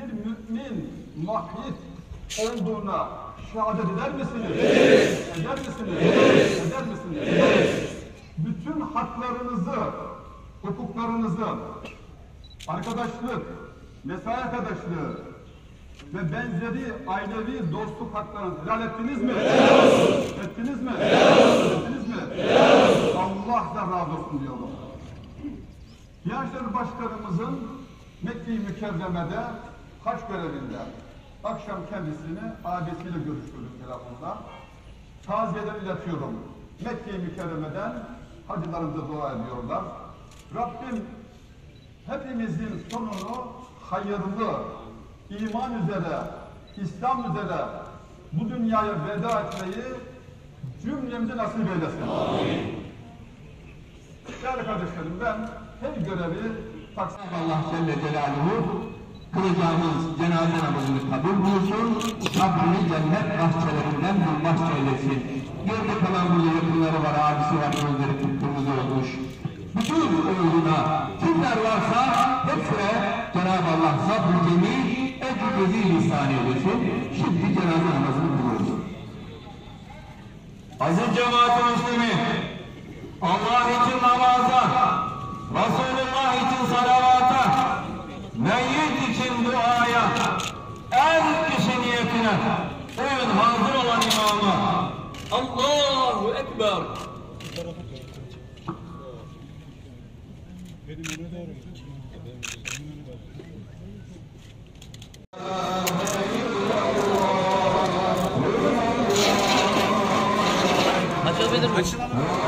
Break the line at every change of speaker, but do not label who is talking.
bir mümin muahhid olduğuna şehadet eder misiniz?
Evet.
Eder misiniz?
Evet.
Eder misiniz?
Evet.
Bütün haklarınızı, hukuklarınızı, arkadaşlık, mesai arkadaşlığı ve benzeri ailevi dostluk haklarınızı helal ettiniz mi?
Helal olsun.
Ettiniz mi?
Helal olsun.
Ettiniz mi?
Helal olsun.
Allah da razı olsun diyorum. Diyanet Başkanımızın Mekke-i Mükerreme'de haç görevinde akşam kendisini abisiyle görüştürdüm telefonda. Taziyeler iletiyorum. Mekke-i Mükerreme'den hacılarımıza dua ediyorlar. Rabbim hepimizin sonunu hayırlı, iman üzere, İslam üzere bu dünyaya veda etmeyi cümlemize nasip eylesin.
Amin.
Değerli kardeşlerim, ben her görevi taksim
Allah Celle Celaluhu kılacağımız cenaze namazını kabul buyursun, kabrini cennet bahçelerinden bir bahçe eylesin. Geride kalan burada yakınları var, abisi var, gözleri kıpkırmızı olmuş. Bütün uğruna kimler varsa hepsine Cenab-ı Allah sabrı cemil, ecr cezil ihsan eylesin. Şimdi cenaze namazını kılıyoruz.
Aziz cemaat-i Müslümin, Allah için namaza, Resulullah için salavata, meyyit için duaya, her kişi niyetine bugün hazır olan imama Allahu Ekber.
Açılabilir mi?